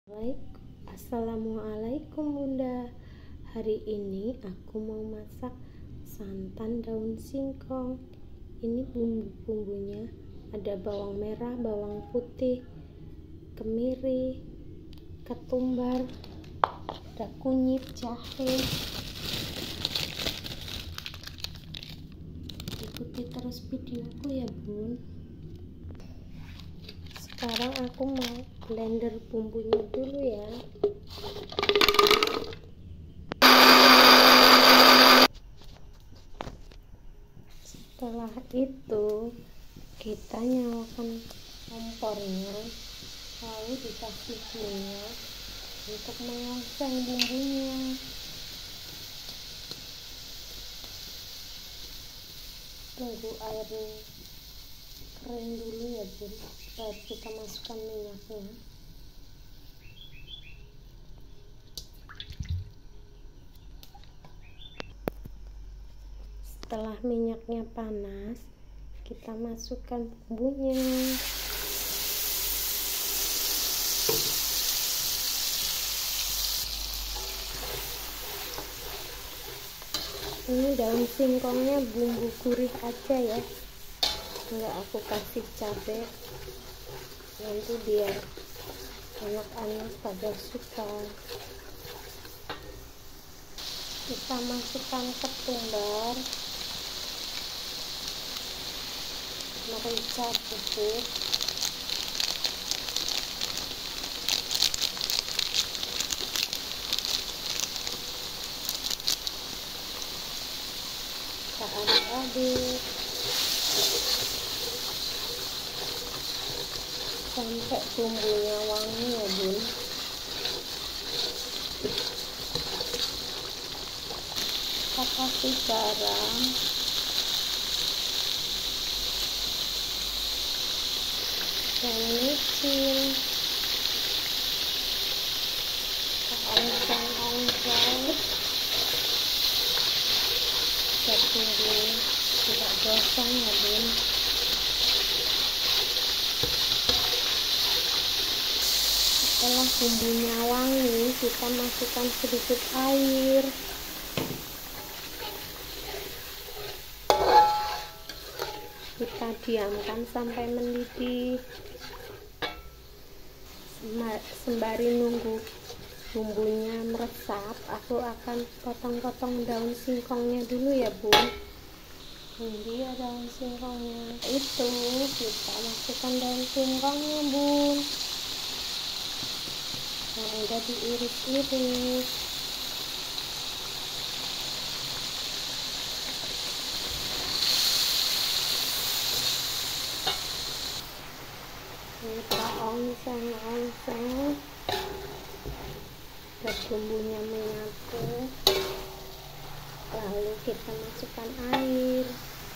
Assalamualaikum Bunda. Hari ini aku mau masak santan daun singkong. Ini bumbu-bumbunya ada bawang merah, bawang putih, kemiri, ketumbar, ada kunyit, jahe. Ikuti terus videoku ya Bun. Sekarang aku mau blender bumbunya dulu ya. Setelah itu kita nyalakan kompornya, lalu dikasih minyak untuk mengongseng bumbunya. Tunggu airnya kering dulu ya Bun, baru kita masukkan minyaknya. Setelah minyaknya panas, kita masukkan bumbunya. Ini daun singkongnya bumbu gurih aja ya, enggak aku kasih cabai, nanti biar anak-anak pada suka. Kita masukkan ketumbar, merica bubuk, kita aduk-aduk sampai bumbunya wangi ya Bun. Kita kasih garam, dan micin, kita oncang-oncang biar bumbu tidak gosong ya Bun. Setelah bumbunya wangi, kita masukkan sedikit air. Kita diamkan sampai mendidih. Sembari nunggu bumbunya meresap, aku akan potong-potong daun singkongnya dulu ya Bun. Ini dia daun singkongnya. Itu kita masukkan daun singkongnya Bun, yang udah diiris-iris. Kita ongseng-ongseng biar bumbunya menyatu, lalu kita masukkan air.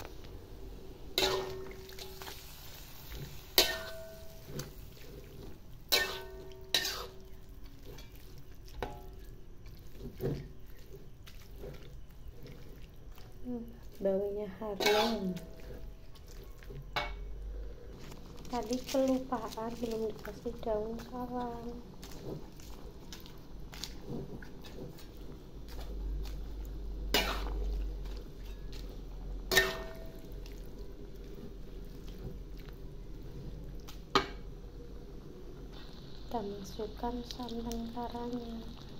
Baunya harum. Tadi kelupaan belum dikasih daun salam. Kita masukkan santan karanya.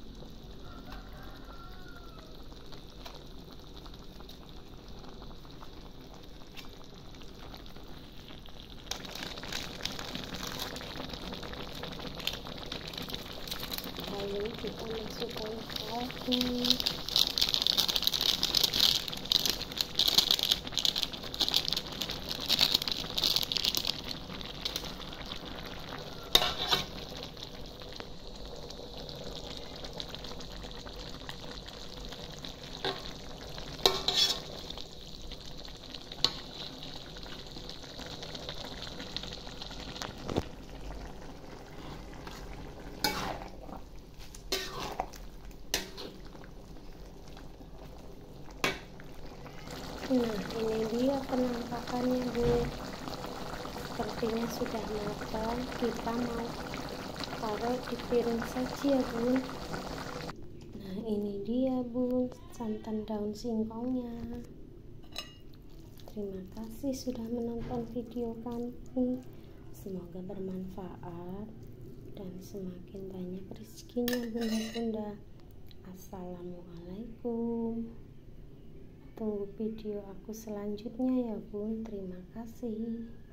Lalu kita masukkan kaldu. Nah, ini dia penampakannya Bu. Sepertinya sudah matang. Kita mau taruh di piring saji ya bun. Nah ini dia bun santan daun singkongnya. Terima kasih sudah menonton video kami, semoga bermanfaat dan semakin banyak rezekinya bunda-bunda. Assalamualaikum. Tunggu video aku selanjutnya ya bun. Terima kasih.